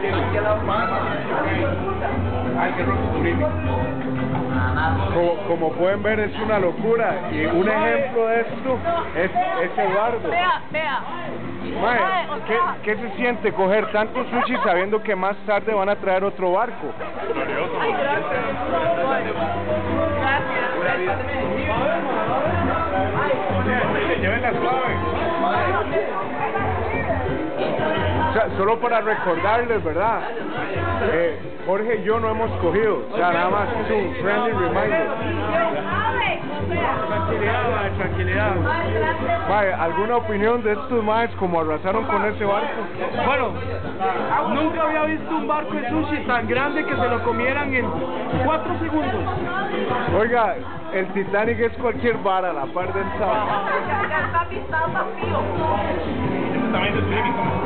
Como pueden ver, es una locura. Y un ejemplo de esto es Eduardo. Vea. Mae, ¿qué se siente coger tanto sushi sabiendo que más tarde van a traer otro barco? Llévenla suave. O sea, solo para recordarles, ¿verdad? Jorge y yo no hemos cogido, o sea, nada más es un friendly reminder. Tranquilidad. Mae, ¿alguna opinión de estos maes como arrasaron con ese barco? Bueno, nunca había visto un barco de sushi tan grande que se lo comieran en 4 segundos. Oiga, el Titanic es cualquier vara a la par del sábado. Está vacío. También es